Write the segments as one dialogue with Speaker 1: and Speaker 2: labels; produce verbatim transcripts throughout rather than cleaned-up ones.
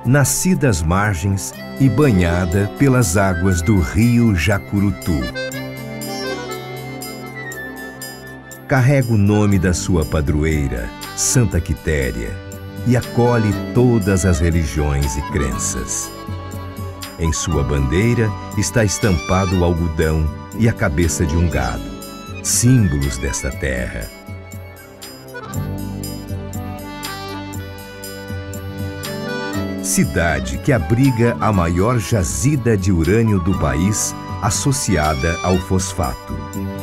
Speaker 1: nascida às margens e banhada pelas águas do rio Jacurutu. Carrega o nome da sua padroeira, Santa Quitéria, e acolhe todas as religiões e crenças. Em sua bandeira está estampado o algodão e a cabeça de um gado, símbolos desta terra. Cidade que abriga a maior jazida de urânio do país, associada ao fosfato.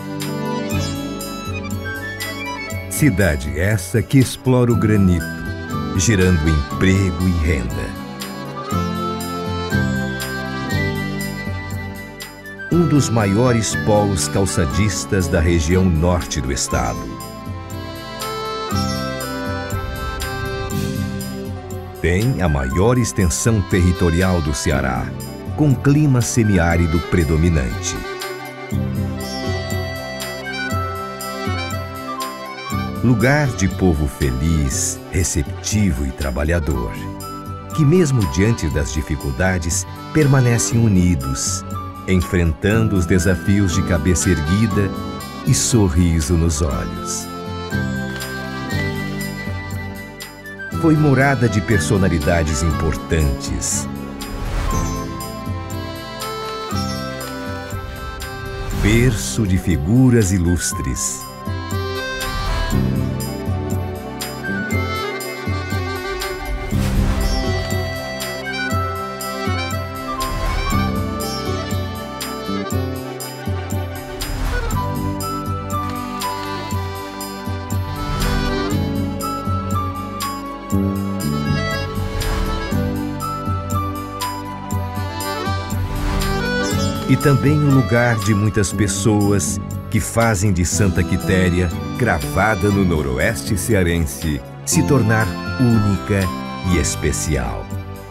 Speaker 1: Cidade essa que explora o granito, gerando emprego e renda. Um dos maiores polos calçadistas da região norte do estado. Tem a maior extensão territorial do Ceará, com clima semiárido predominante. Lugar de povo feliz, receptivo e trabalhador, que mesmo diante das dificuldades permanecem unidos, enfrentando os desafios de cabeça erguida e sorriso nos olhos. Foi morada de personalidades importantes. Berço de figuras ilustres. E também o lugar de muitas pessoas que fazem de Santa Quitéria, gravada no noroeste cearense, se tornar única e especial.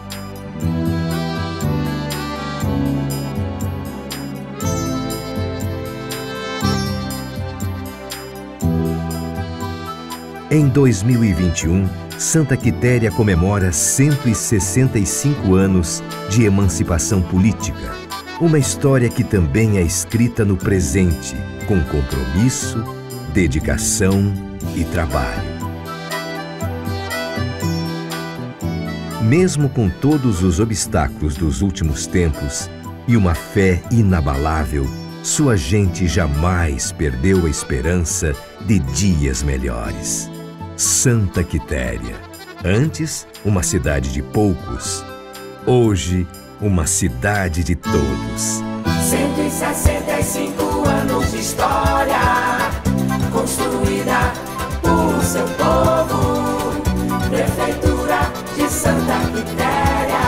Speaker 1: Em dois mil e vinte e um, Santa Quitéria comemora cento e sessenta e cinco anos de emancipação política. Uma história que também é escrita no presente, com compromisso, dedicação e trabalho. Mesmo com todos os obstáculos dos últimos tempos e uma fé inabalável, sua gente jamais perdeu a esperança de dias melhores. Santa Quitéria, antes uma cidade de poucos, hoje uma cidade de todos.
Speaker 2: cento e sessenta e cinco anos de história, construída por seu povo. Prefeitura de Santa Quitéria.